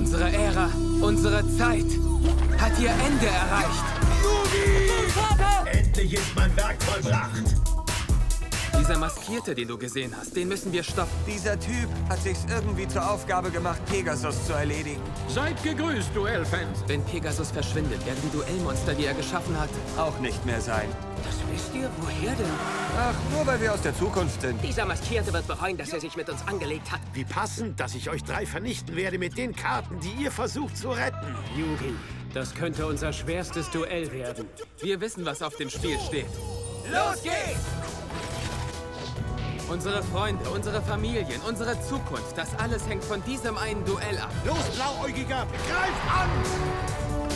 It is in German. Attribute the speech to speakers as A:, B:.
A: Unsere Ära, unsere Zeit hat ihr Ende erreicht.
B: Endlich ist mein Werk vollbracht.
A: Dieser Maskierte, den du gesehen hast, den müssen wir stoppen.
C: Dieser Typ hat sich's irgendwie zur Aufgabe gemacht, Pegasus zu erledigen.
D: Seid gegrüßt, Duellfans.
A: Wenn Pegasus verschwindet, werden die Duellmonster, die er geschaffen hat,
C: Auch nicht mehr sein.
E: Das wisst ihr? Woher denn?
C: Ach, nur weil wir aus der Zukunft sind.
E: Dieser Maskierte wird bereuen, dass er sich mit uns angelegt hat.
B: Wie passend, dass ich euch 3 vernichten werde mit den Karten, die ihr versucht zu retten.
D: Yugi, das könnte unser schwerstes Duell werden.
A: wir wissen, was auf dem Spiel steht.
C: Los geht's!
A: Unsere Freunde, unsere Familien, unsere Zukunft, das alles hängt von diesem einen Duell ab.
B: Los, Blauäugiger, greift an!